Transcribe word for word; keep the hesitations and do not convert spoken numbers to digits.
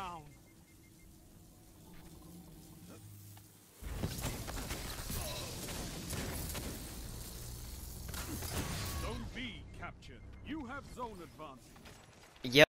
down. Zone B captured. You have zone advantage. Yep.